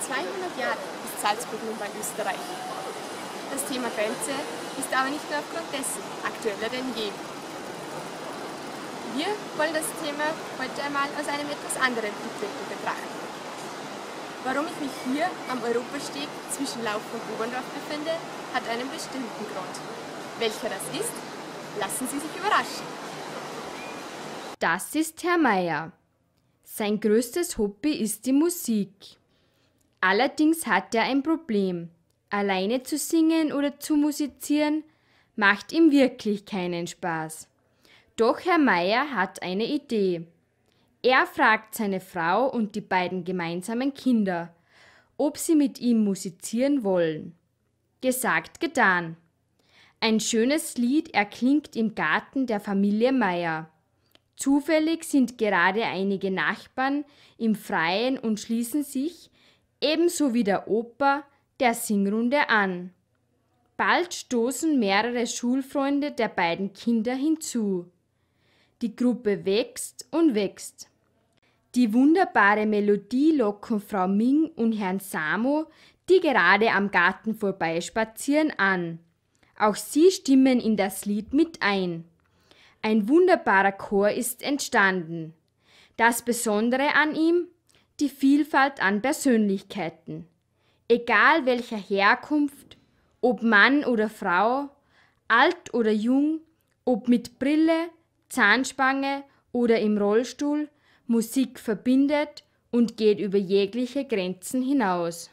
200 Jahre ist Salzburg nun bei Österreich. Das Thema Grenze ist aber nicht nur aufgrund dessen aktueller denn je. Wir wollen das Thema heute einmal aus einem etwas anderen Blickwinkel betrachten. Warum ich mich hier am Europasteg zwischen Laufen und Oberndorf befinde, hat einen bestimmten Grund. Welcher das ist, lassen Sie sich überraschen. Das ist Herr Meier. Sein größtes Hobby ist die Musik. Allerdings hat er ein Problem. Alleine zu singen oder zu musizieren macht ihm wirklich keinen Spaß. Doch Herr Meier hat eine Idee. Er fragt seine Frau und die beiden gemeinsamen Kinder, ob sie mit ihm musizieren wollen. Gesagt, getan. Ein schönes Lied erklingt im Garten der Familie Meier. Zufällig sind gerade einige Nachbarn im Freien und schließen sich, ebenso wie der Opa, der Singrunde an. Bald stoßen mehrere Schulfreunde der beiden Kinder hinzu. Die Gruppe wächst und wächst. Die wunderbare Melodie locken Frau Ming und Herrn Samo, die gerade am Garten vorbeispazieren, an. Auch sie stimmen in das Lied mit ein. Ein wunderbarer Chor ist entstanden. Das Besondere an ihm? Die Vielfalt an Persönlichkeiten. Egal welcher Herkunft, ob Mann oder Frau, alt oder jung, ob mit Brille, Zahnspange oder im Rollstuhl, Musik verbindet und geht über jegliche Grenzen hinaus.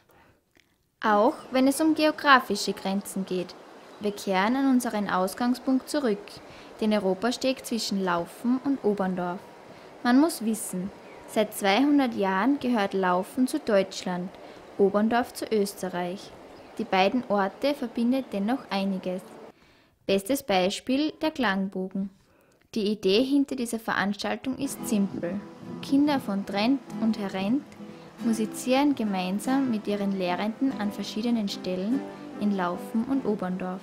Auch wenn es um geografische Grenzen geht. Wir kehren an unseren Ausgangspunkt zurück, den Europasteg zwischen Laufen und Oberndorf. Man muss wissen, seit 200 Jahren gehört Laufen zu Deutschland, Oberndorf zu Österreich. Die beiden Orte verbindet dennoch einiges. Bestes Beispiel der Klangbogen. Die Idee hinter dieser Veranstaltung ist simpel. Kinder von Trent und Herrent musizieren gemeinsam mit ihren Lehrenden an verschiedenen Stellen in Laufen und Oberndorf.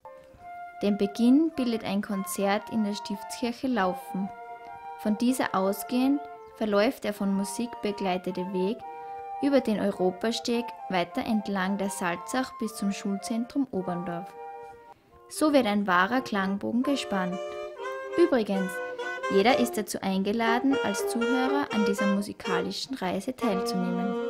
Den Beginn bildet ein Konzert in der Stiftskirche Laufen. Von dieser ausgehend verläuft der von Musik begleitete Weg über den Europasteg weiter entlang der Salzach bis zum Schulzentrum Oberndorf. So wird ein wahrer Klangbogen gespannt. Übrigens, jeder ist dazu eingeladen, als Zuhörer an dieser musikalischen Reise teilzunehmen.